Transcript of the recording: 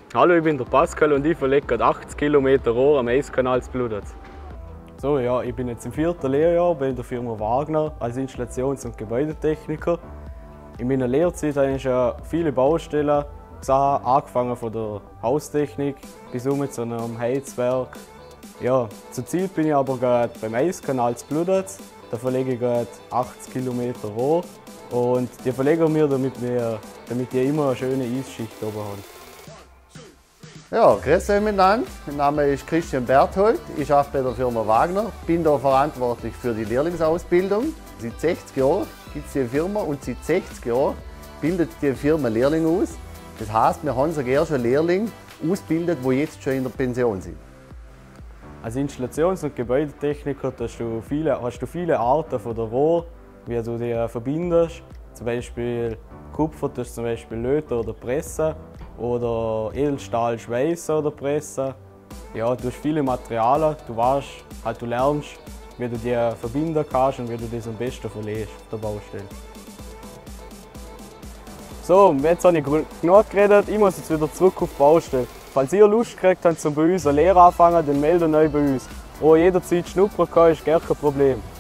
Hallo, ich bin der Pascal und ich verlege gerade 80 Kilometer Rohr am Eiskanal zu Bludatz. So, ja, ich bin jetzt im 4. Lehrjahr bei der Firma Wagner als Installations- und Gebäudetechniker. In meiner Lehrzeit habe ich schon viele Baustellen gesehen, angefangen von der Haustechnik bis zu einem Heizwerk. Ja, zurzeit bin ich aber gerade beim Eiskanal zu Bludatz. Da verlege ich gerade 80 Kilometer Rohr und die verlegen wir, damit die immer eine schöne Eisschicht oben haben. Ja, grüß euch miteinander. Mein Name ist Christian Berthold. Ich arbeite bei der Firma Wagner. Bin da verantwortlich für die Lehrlingsausbildung. Seit 60 Jahren gibt es die Firma und seit 60 Jahren bildet die Firma Lehrlinge aus. Das heißt, wir haben sogar schon Lehrlinge ausgebildet, die jetzt schon in der Pension sind. Als Installations- und Gebäudetechniker hast du viele Arten von der Rohr, wie du die verbindest. Zum Beispiel Kupfer tust du zum Beispiel löten oder pressen oder Edelstahl schweißen oder pressen. Ja, du hast viele Materialien, du lernst, wie du die verbinden kannst und wie du das am besten verlegst auf der Baustelle. So, jetzt habe ich genug geredet, ich muss jetzt wieder zurück auf die Baustelle. Falls ihr Lust kriegt habt, bei uns eine Lehre anfangen, dann meldet euch bei uns. Jederzeit schnuppern kann, ist gar kein Problem.